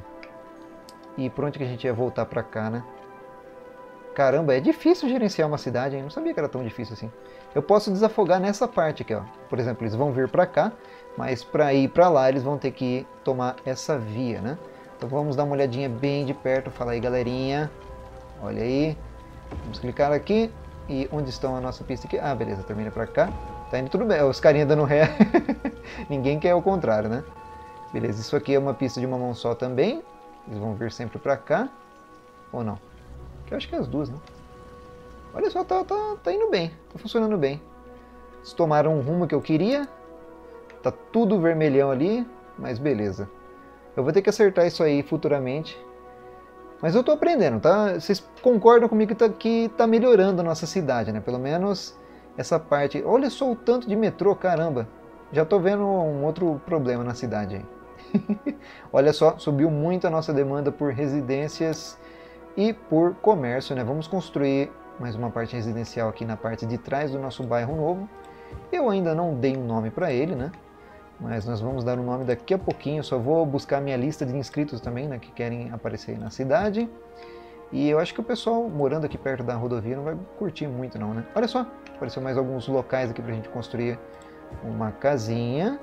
E por onde que a gente ia voltar para cá, né? Caramba, é difícil gerenciar uma cidade, hein? Não sabia que era tão difícil assim. Eu posso desafogar nessa parte aqui, ó. Por exemplo, eles vão vir para cá, mas para ir para lá eles vão ter que tomar essa via, né? Então vamos dar uma olhadinha bem de perto. Fala aí, galerinha. Olha aí. Vamos clicar aqui. E onde estão a nossa pista aqui? Ah, beleza, termina para cá. Tá indo tudo bem. Os carinha dando ré. Ninguém quer o contrário, né? Beleza, isso aqui é uma pista de uma mão só também. Eles vão vir sempre para cá. Ou não? Eu acho que é as duas, né? Olha só, tá indo bem. Tá funcionando bem. Eles tomaram um rumo que eu queria. Tá tudo vermelhão ali. Mas beleza. Eu vou ter que acertar isso aí futuramente. Mas eu tô aprendendo, tá? Vocês concordam comigo que tá melhorando a nossa cidade, né? Pelo menos essa parte... Olha só o tanto de metrô, caramba. Já tô vendo um outro problema na cidade aí. Olha só, subiu muito a nossa demanda por residências e por comércio, né? Vamos construir mais uma parte residencial aqui na parte de trás do nosso bairro novo. Eu ainda não dei um nome para ele, né? Mas nós vamos dar um nome daqui a pouquinho. Só vou buscar minha lista de inscritos também, né, que querem aparecer na cidade. E eu acho que o pessoal morando aqui perto da rodovia não vai curtir muito não, né? Olha só, apareceu mais alguns locais aqui pra gente construir uma casinha.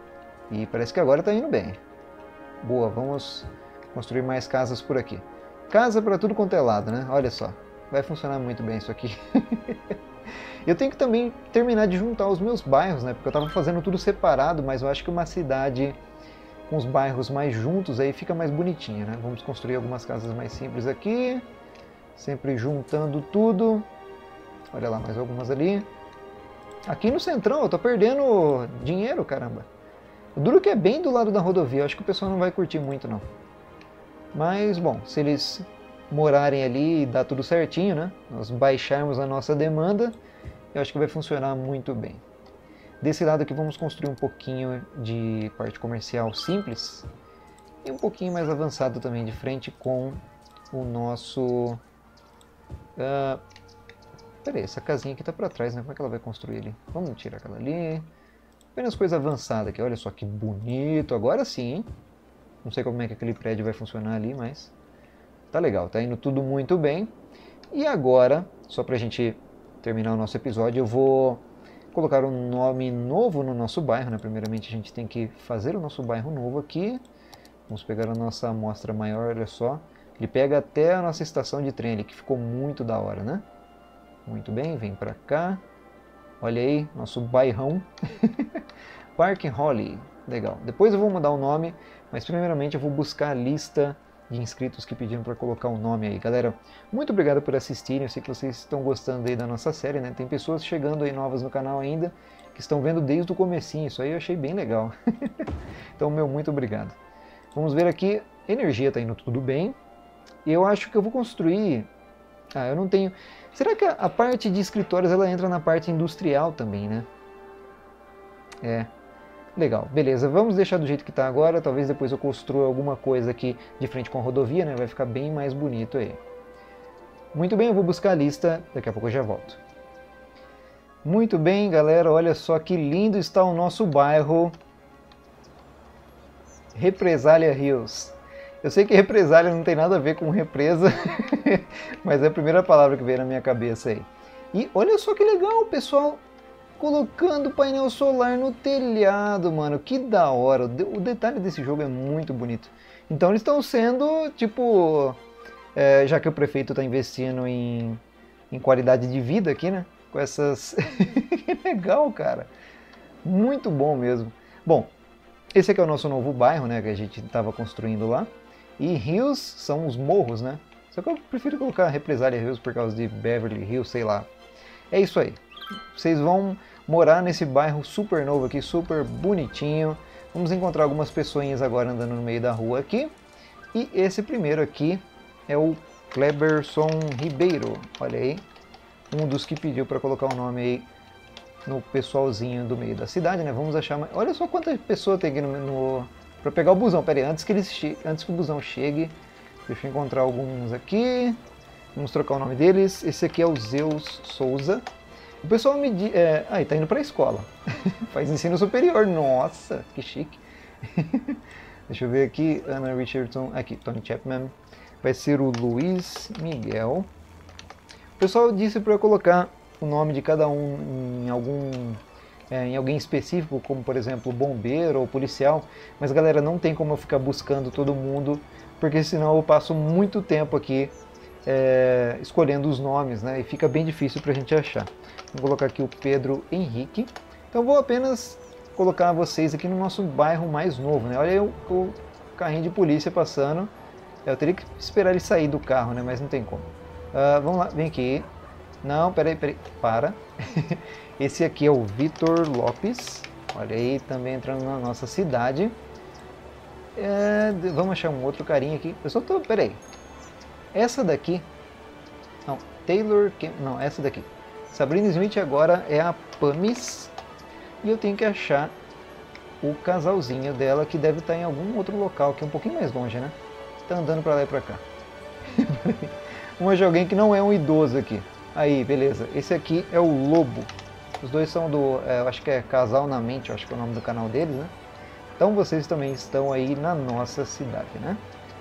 E parece que agora tá indo bem. Boa, vamos construir mais casas por aqui. Casa para tudo quanto é lado, né? Olha só, vai funcionar muito bem isso aqui. Eu tenho que também terminar de juntar os meus bairros, né? Porque eu estava fazendo tudo separado, mas eu acho que uma cidade com os bairros mais juntos aí fica mais bonitinha, né? Vamos construir algumas casas mais simples aqui, sempre juntando tudo. Olha lá, mais algumas ali. Aqui no centrão eu tô perdendo dinheiro, caramba. O duro que é bem do lado da rodovia, eu acho que o pessoal não vai curtir muito não. Mas, bom, se eles morarem ali e dar tudo certinho, né? Nós baixarmos a nossa demanda, eu acho que vai funcionar muito bem. Desse lado aqui vamos construir um pouquinho de parte comercial simples e um pouquinho mais avançado também de frente com o nosso... Peraí, essa casinha aqui tá para trás, né? Como é que ela vai construir ali? Vamos tirar aquela ali. Apenas coisa avançada aqui, olha só que bonito. Agora sim, hein? Não sei como é que aquele prédio vai funcionar ali, mas tá legal, tá indo tudo muito bem. E agora, só pra gente terminar o nosso episódio, eu vou colocar um nome novo no nosso bairro, né? Primeiramente a gente tem que fazer o nosso bairro novo aqui. Vamos pegar a nossa amostra maior, olha só. Ele pega até a nossa estação de trem ali, que ficou muito da hora, né? Muito bem, vem pra cá. Olha aí, nosso bairrão. Park Holly. Legal. Depois eu vou mudar o nome, mas primeiramente eu vou buscar a lista de inscritos que pediram para colocar o nome aí. Galera, muito obrigado por assistirem. Eu sei que vocês estão gostando aí da nossa série, né? Tem pessoas chegando aí novas no canal ainda, que estão vendo desde o comecinho. Isso aí eu achei bem legal. Então, meu, muito obrigado. Vamos ver aqui. Energia tá indo tudo bem. E eu acho que eu vou construir Ah, eu não tenho... Será que a parte de escritórios ela entra na parte industrial também, né? É. Legal, beleza. Vamos deixar do jeito que está agora. Talvez depois eu construa alguma coisa aqui de frente com a rodovia, né? Vai ficar bem mais bonito aí. Muito bem, eu vou buscar a lista. Daqui a pouco eu já volto. Muito bem, galera. Olha só que lindo está o nosso bairro. Represália Hills. Eu sei que represália não tem nada a ver com represa, mas é a primeira palavra que veio na minha cabeça aí. E olha só que legal, pessoal, colocando painel solar no telhado, mano, que da hora. O detalhe desse jogo é muito bonito. Então eles estão sendo, tipo, já que o prefeito está investindo em qualidade de vida aqui, né, com essas... Que legal, cara. Muito bom mesmo. Bom, esse aqui é o nosso novo bairro, né, que a gente estava construindo lá. E Hills são os morros, né? Só que eu prefiro colocar Represália Hills por causa de Beverly Hills, sei lá. É isso aí. Vocês vão morar nesse bairro super novo aqui, super bonitinho. Vamos encontrar algumas pessoinhas agora andando no meio da rua aqui. E esse primeiro aqui é o Cleberson Ribeiro. Olha aí. Um dos que pediu para colocar o nome aí no pessoalzinho do meio da cidade, né? Vamos achar mais... Olha só quanta pessoa tem aqui para pegar o busão. Pera aí, antes que o busão chegue, deixa eu encontrar alguns aqui. Vamos trocar o nome deles. Esse aqui é o Zeus Souza. O pessoal me diz... ele tá indo para a escola. Faz ensino superior. Nossa, que chique. Deixa eu ver aqui. Anna Richardson. Aqui, Tony Chapman. Vai ser o Luiz Miguel. O pessoal disse para eu colocar o nome de cada um em alguém específico, como por exemplo bombeiro ou policial, mas galera, não tem como eu ficar buscando todo mundo, porque senão eu passo muito tempo aqui escolhendo os nomes, né, e fica bem difícil para a gente achar. Vou colocar aqui o Pedro Henrique, então vou apenas colocar vocês aqui no nosso bairro mais novo, né? Olha aí o carrinho de polícia passando, eu teria que esperar ele sair do carro, né, mas não tem como. Vamos lá, vem aqui. Não, peraí, para. Esse aqui é o Vitor Lopes. Olha aí, também entrando na nossa cidade. Vamos achar um outro carinha aqui. Eu só tô... Peraí. Essa daqui... Não, Taylor... Não, essa daqui. Sabrina Smith agora é a Pamis. E eu tenho que achar o casalzinho dela, que deve estar em algum outro local, que é um pouquinho mais longe, né? Tá andando pra lá e pra cá. Vamos achar alguém que não é um idoso aqui. Aí, beleza. Esse aqui é o Lobo. Os dois são do... eu acho que é Casal na Mente, eu acho que é o nome do canal deles, né? Então vocês também estão aí na nossa cidade, né?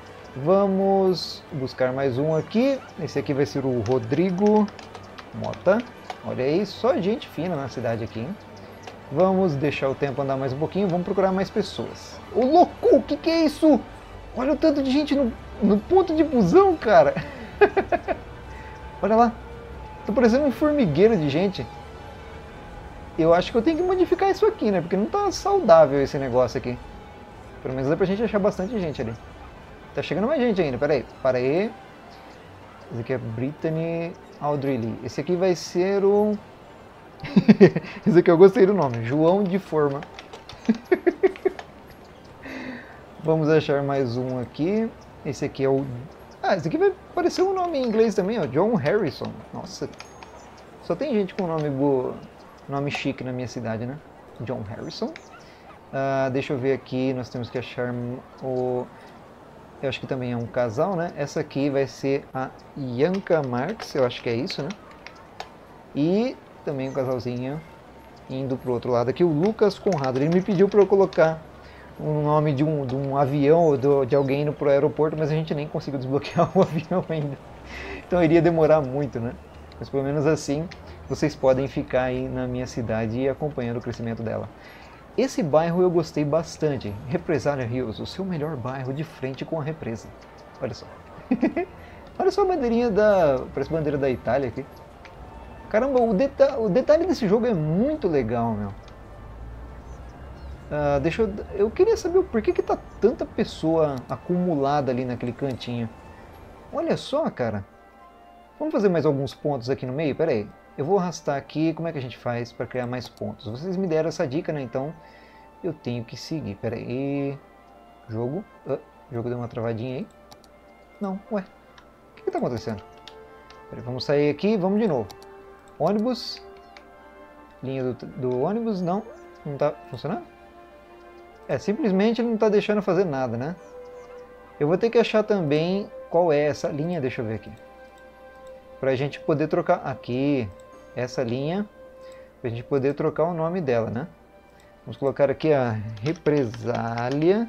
Vamos buscar mais um aqui. Esse aqui vai ser o Rodrigo Mota. Olha aí, só gente fina na cidade aqui, hein? Vamos deixar o tempo andar mais um pouquinho. Vamos procurar mais pessoas. Ô, louco! O que é isso? Olha o tanto de gente no ponto de busão, cara! Olha lá. Tá parecendo um formigueiro de gente. Eu acho que eu tenho que modificar isso aqui, né? Porque não tá saudável esse negócio aqui. Pelo menos dá pra gente achar bastante gente ali. Tá chegando mais gente ainda, peraí. Para aí. Esse aqui é Brittany Audrey Lee. Esse aqui vai ser o... Esse aqui eu gostei do nome. João de Forma. Vamos achar mais um aqui. Esse aqui é o... esse aqui vai parecer um nome em inglês também, ó. John Harrison. Nossa. Só tem gente com nome chique na minha cidade, né? John Harrison. Deixa eu ver aqui. Nós temos que achar o... Eu acho que também é um casal, né? Essa aqui vai ser a Ianca Marx. Eu acho que é isso, né? E também um casalzinho indo pro outro lado aqui. O Lucas Conrado. Ele me pediu para eu colocar o nome de um avião ou de alguém indo pro aeroporto, mas a gente nem conseguiu desbloquear o avião ainda. Então iria demorar muito, né? Mas pelo menos assim vocês podem ficar aí na minha cidade e acompanhando o crescimento dela. Esse bairro eu gostei bastante. Represália Hills, o seu melhor bairro de frente com a represa. Olha só. Olha só a bandeirinha parece bandeira da Itália aqui. Caramba, o detalhe desse jogo é muito legal, meu. Eu queria saber por que tá tanta pessoa acumulada ali naquele cantinho. Olha só, cara. Vamos fazer mais alguns pontos aqui no meio? Pera aí. Eu vou arrastar aqui. Como é que a gente faz para criar mais pontos? Vocês me deram essa dica, né? Então eu tenho que seguir. Pera aí. Jogo. O jogo deu uma travadinha aí. Não, ué. O que tá acontecendo? Vamos sair aqui, vamos de novo. Ônibus. Linha do ônibus, não tá funcionando? Simplesmente ele não tá deixando fazer nada, né? Eu vou ter que achar também qual é essa linha, deixa eu ver aqui. Pra gente poder trocar aqui, essa linha, pra gente poder trocar o nome dela, né? Vamos colocar aqui a Represália.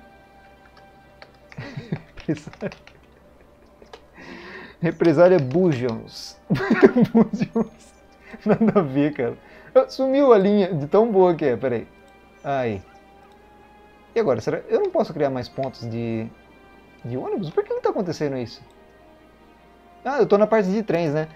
Represália Bugions. Bugions. Nada a ver, cara. Sumiu a linha de tão boa que é, peraí. Aí. E agora, será? Eu não posso criar mais pontos de ônibus? Por que não está acontecendo isso? Ah, eu estou na parte de trens, né?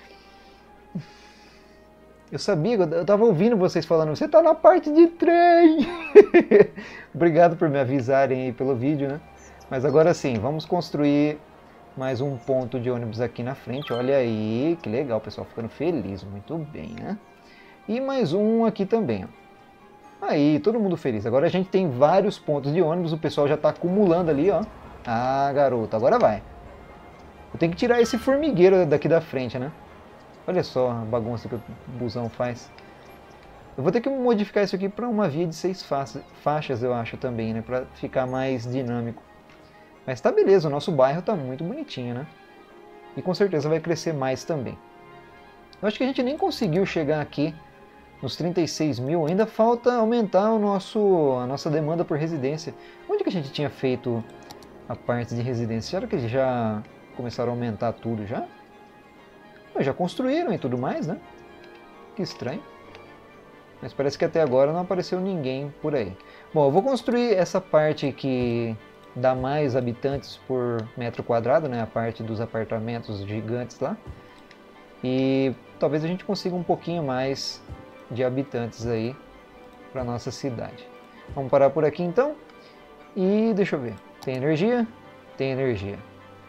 Eu sabia, eu estava ouvindo vocês falando, você está na parte de trem! Obrigado por me avisarem aí pelo vídeo, né? Mas agora sim, vamos construir mais um ponto de ônibus aqui na frente. Olha aí, que legal, pessoal, ficando feliz, muito bem, né? E mais um aqui também, ó. Aí, todo mundo feliz. Agora a gente tem vários pontos de ônibus, o pessoal já está acumulando ali, ó. Ah, garoto, agora vai. Eu tenho que tirar esse formigueiro daqui da frente, né? Olha só a bagunça que o busão faz. Eu vou ter que modificar isso aqui para uma via de 6 faixas, eu acho também, né? Para ficar mais dinâmico. Mas tá beleza, o nosso bairro tá muito bonitinho, né? E com certeza vai crescer mais também. Eu acho que a gente nem conseguiu chegar aqui nos 36 mil. Ainda falta aumentar a nossa demanda por residência. Onde que a gente tinha feito a parte de residência? Será que eles já começaram a aumentar tudo já? Já construíram e tudo mais, né? Que estranho. Mas parece que até agora não apareceu ninguém por aí. Bom, eu vou construir essa parte que dá mais habitantes por metro quadrado, né? A parte dos apartamentos gigantes lá. E talvez a gente consiga um pouquinho mais de habitantes aí para nossa cidade. Vamos parar por aqui então. E deixa eu ver. Tem energia? Tem energia.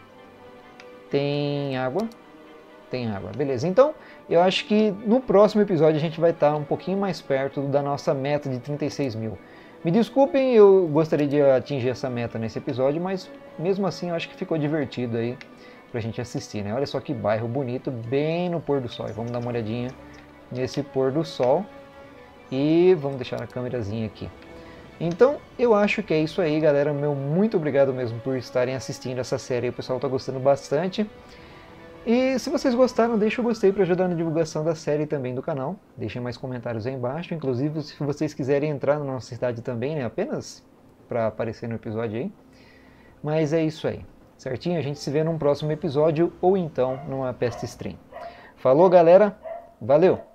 Tem água? Tem água. Beleza. Então, eu acho que no próximo episódio a gente vai estar um pouquinho mais perto da nossa meta de 36 mil. Me desculpem, eu gostaria de atingir essa meta nesse episódio, mas mesmo assim eu acho que ficou divertido aí pra gente assistir, né? Olha só que bairro bonito, bem no pôr do sol. E vamos dar uma olhadinha nesse pôr do sol e vamos deixar a câmerazinha aqui. Então, eu acho que é isso aí, galera. Meu muito obrigado mesmo por estarem assistindo essa série. O pessoal tá gostando bastante. E se vocês gostaram, deixa o gostei para ajudar na divulgação da série e também do canal. Deixem mais comentários aí embaixo. Inclusive, se vocês quiserem entrar na nossa cidade também, né? Apenas para aparecer no episódio aí. Mas é isso aí. Certinho? A gente se vê num próximo episódio ou então numa Pest Stream. Falou, galera! Valeu!